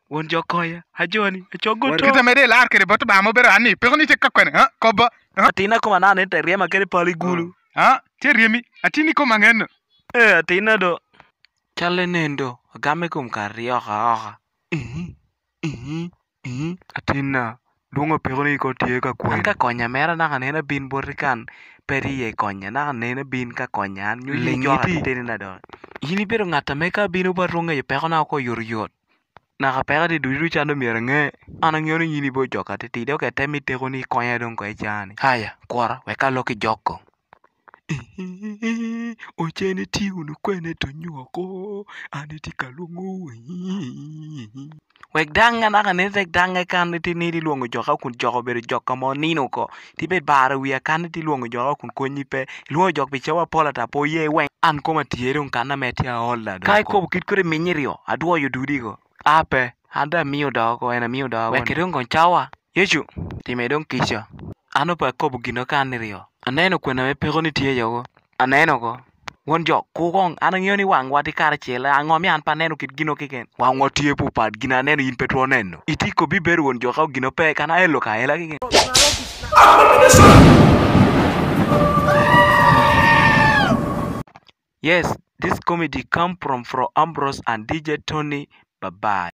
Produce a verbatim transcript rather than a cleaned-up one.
Won jokoya, hajoni, chogo to. Kita mede lar kere bot ba mo bero ani, pero ni te kakwen, ha? Koba. Atina ko manane te riema kere pali gulu. Ha? Che riemi, atini ko mangen. Eh, atina do. Chale nendo, game kum kario ha. Eh. Eh. Eh. Atina. Lungo pero ni ko tie ka kwen. Ka konya mera na kanena bin borikan. Peri ye konya na kanena bin ka konya. Nyuli jo atini na do. Ini pero ngata meka binu barunga ye pero na ko yuriot. Nakapeka di dulu chando mirenge anang yoni yini bo joka te tido ke temi te koni konya dong ko echani haya kwara weka loki joko ochene ti unu kwene to nyuoko ane ti kalungu wek danga na kan wek danga kan ti ni di luongo joka kun joko bere joka mo nino ko ti be bara wiya kan ti luongo joka kun konyi pe luongo jok bi chawa pola ta po ye wen an ko matiere un kana metia holda kai ko kit kore minyirio aduo yo dudi ko ape ada mio dogo ena mio dogo wekirung kon chawa yechu timedong kisha ano pa ko bugino kanirio aneno kwena me pego ni tie yogo aneno ko won jo kugong anang yoni wang wati kar chela angom yan paneno kit gino kiken wang watie pu pad gina neno in petro neno itiko bi ber won jo ka gino pe kana elo ka ela kiken Yes, this comedy come from from Ambrose and D J Tony. Bye bye.